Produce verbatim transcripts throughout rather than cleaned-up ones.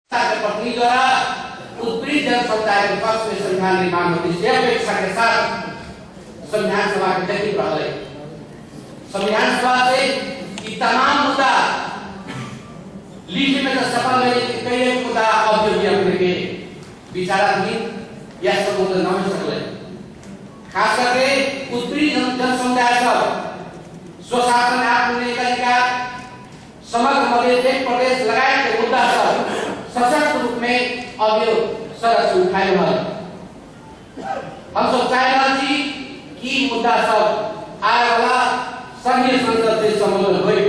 पत्नी द्वारा उत्पीड़ित जनसमुदाय के पक्ष में संविधान निर्माण होती है अपेक्षा के साथ संविधान सभा के गति बढ़ रही। संविधान सभा से कि तमाम मुद्दा लिखने में तो सफल नहीं कि कई एक मुद्दा अवधि अपने के विचाराधीन या संबोधन न हो सकले। खास करके उत्पीड़ित जनसमुदाय सब स्वशासन आत्मनिर्भर अधिकार समग्र मध्य प्रदेश लगाए के मुद्दा सब सशक्त रूप में अभियो सड़क से उठाए रहा। हम सब चाहे रहा थी कि मुद्दा सब आए वाला संघीय संसद से संबोधन हुए।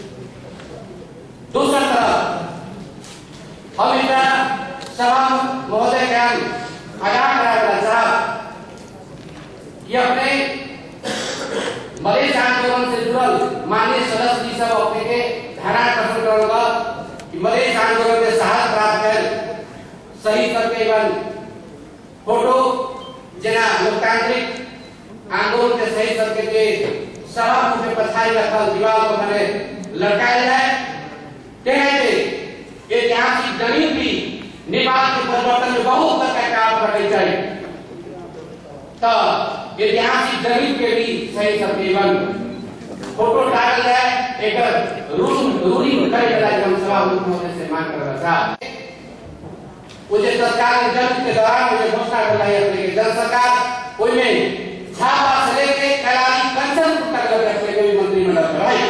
दूसरा तरफ हम इनका सभा महोदय ज्ञान आगाह कराया साहब कि अपने मधेश आंदोलन से जुड़ल माननीय सदस्य जी सब अपने के धारणा प्रस्तुत करेंगे कि मधेश आंदोलन के साहस प्राप्त कर सही करके एवं फोटो जना लोकतांत्रिक आंदोलन के सही करके के सभा में पछाई रखल दीवार पर मैंने लटकाया जाए। कहते ऐतिहासिक जमीन भी नेपाल के परिवर्तन में बहुत तक काम करने चाहिए। तो ऐतिहासिक जमीन के भी सही करके फोटो डाल जाए एक रूल रूलिंग करे वाला जन सभा होने से मांग कर रहा था। मुझे सरकार ने जब के दौरान मुझे घोषणा कराई अपने के जन सरकार कोई में छापा से लेके कलारी कंचन तक लगे अपने कोई मंत्रिमंडल कराई।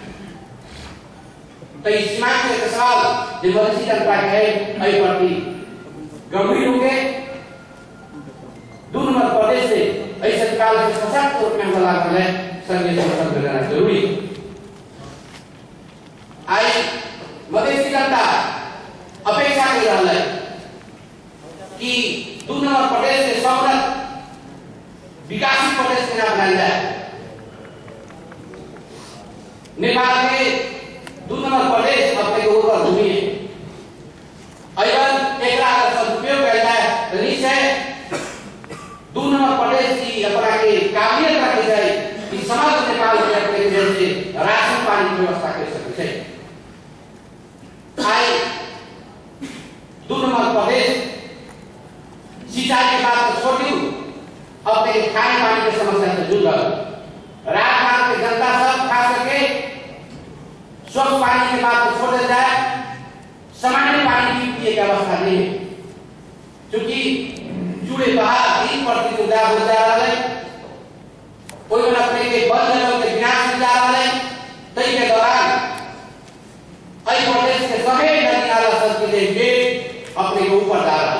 तो इस सीमांत के सवाल जो मधेसी जनता के है आई प्रति गंभीर होंगे दूर मध्य प्रदेश से ऐसे काल से सशक्त रूप में बला कर संघीय संसद में रहना जरूरी। आई मधेसी जनता अपेक्षा कर रहा है कि दूर मध्य प्रदेश से समृद्ध विकासित प्रदेश के नाम बनाया जाए। नेपाल के दूर मध्य प्रदेश अपने को ऊपर भूमि है। अगर एक सदुपयोग किया जाए निश्चय दूर मध्य प्रदेश की अपना के काबिलियत रखी जाए कि समग्र नेपाल के अपने जैसे राशन पानी की व्यवस्था कर सकते हैं। आई दूर मध्य प्रदेश सिंचाई के बात छोड़ी अपने खाने पानी की समस्या से जूझ रहा। राजस्थान के जनता सब खास करके स्वच्छ पानी की बात को छोड़ जाए सामान्य पानी की पिए की अवस्था नहीं है क्योंकि जुड़े बाहर तीन प्रति उदार हो जा रहा है। कोई बना अपने के बंद जगह के विनाश में जा रहा है। तई के दौरान कई प्रदेश के सभी नदी नाला सब के लिए अपने के ऊपर जा रहा है।